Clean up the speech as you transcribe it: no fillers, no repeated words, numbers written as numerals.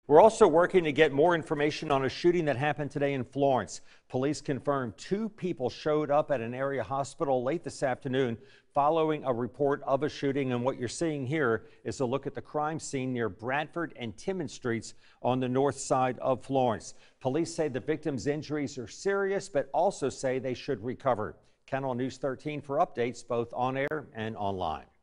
We're also working to get more information on a shooting that happened today in Florence. Police confirmed 2 people showed up at an area hospital late this afternoon following a report of a shooting. And what you're seeing here is a look at the crime scene near Bradford and Timmons Streets on the north side of Florence. Police say the victim's injuries are serious, but also say they should recover. Count on News 13 for updates both on air and online.